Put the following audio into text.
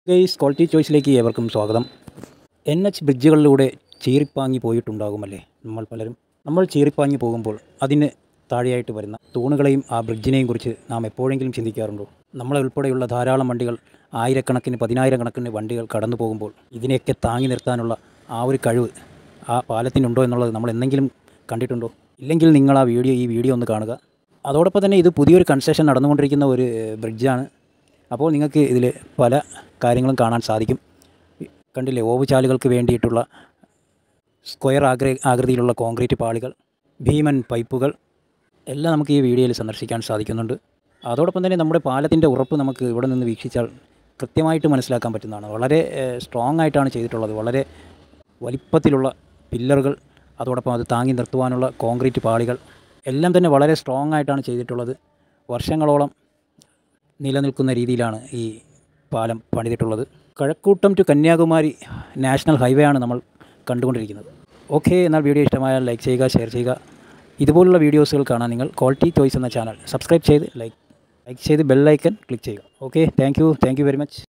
Guys, quality ചോയ്സിലേക്ക് ഏവർക്കും സ്വാഗതം. NH ബ്രിഡ്ജുകളിലൂടെ ചീറിപ്പാഞ്ഞു പോയിട്ടുണ്ടാകുമല്ലേ നമ്മൾ പലരും. നമ്മൾ ചീറിപ്പാഞ്ഞു പോകുമ്പോൾ അതിന് താഴെയായിട്ട് വരുന്ന തൂണുകളെയും ആ ബ്രിഡ്ജിനെയും കുറിച്ച് നാം എപ്പോഴെങ്കിലും ചിന്തിക്കാറുണ്ടോ? നമ്മളെ ഉൾപ്പെടെയുള്ള ധാരാളം വണ്ടികൾ, ആയിരക്കണക്കിന് പതിനായിരക്കണക്കിന് വണ്ടികൾ കടന്നു പോകുമ്പോൾ ഇതിനെയൊക്കെ താങ്ങി നിർത്താനുള്ള ആ ഒരു കഴിവ് ആ പാലത്തിനുണ്ടോ എന്നുള്ളത് നമ്മൾ എന്തെങ്കിലും കണ്ടിട്ടുണ്ടോ? ഇല്ലെങ്കിൽ നിങ്ങൾ ഈ വീഡിയോ ഒന്ന് കാണുക. അതോടൊപ്പം തന്നെ ഇത് പുതിയൊരു കൺസ്ട്രക്ഷൻ നടന്നുകൊണ്ടിരിക്കുന്ന ഒരു ബ്രിഡ്ജാണ്. അപ്പോൾ നിങ്ങൾക്ക് ഇതിൽ പല കാര്യങ്ങളും കാണാൻ സാധിക്കും. കണ്ടില്ലേ, ഓവുചാലുകൾക്ക് വേണ്ടിയിട്ടുള്ള സ്ക്വയർ ആകൃതിയിലുള്ള കോൺക്രീറ്റ് പാളികൾ, ഭീമൻ പൈപ്പുകൾ എല്ലാം നമുക്ക് ഈ വീഡിയോയിൽ സന്ദർശിക്കാൻ സാധിക്കുന്നുണ്ട്. അതോടൊപ്പം തന്നെ നമ്മുടെ പാലത്തിൻ്റെ ഉറപ്പ് നമുക്ക് ഇവിടെ നിന്ന് വീക്ഷിച്ചാൽ കൃത്യമായിട്ട് മനസ്സിലാക്കാൻ പറ്റുന്നതാണ്. വളരെ സ്ട്രോങ് ആയിട്ടാണ് ചെയ്തിട്ടുള്ളത്. വളരെ വലിപ്പത്തിലുള്ള പില്ലറുകൾ, അതോടൊപ്പം അത് താങ്ങി നിർത്തുവാനുള്ള കോൺക്രീറ്റ് പാളികൾ എല്ലാം തന്നെ വളരെ സ്ട്രോങ് ആയിട്ടാണ് ചെയ്തിട്ടുള്ളത്. വർഷങ്ങളോളം നിലനിൽക്കുന്ന രീതിയിലാണ് ഈ പാലം പണിതിട്ടുള്ളത്. Kazhakoottam to Kanyakumari national highway ആണ് നമ്മൾ കണ്ടുകൊണ്ടിരിക്കുന്നത്. ഓക്കെ, എന്നാൽ വീഡിയോ ഇഷ്ടമായാൽ ലൈക്ക് ചെയ്യുക, ഷെയർ ചെയ്യുക. ഇതുപോലുള്ള വീഡിയോസുകൾ കാണാൻ നിങ്ങൾ ക്വാളിറ്റി ചോയ്സ് എന്ന ചാനൽ സബ്സ്ക്രൈബ് ചെയ്ത് ലൈക്ക് ചെയ്ത് ബെൽ ഐക്കൺ ക്ലിക്ക് ചെയ്യുക. Okay, thank you very much.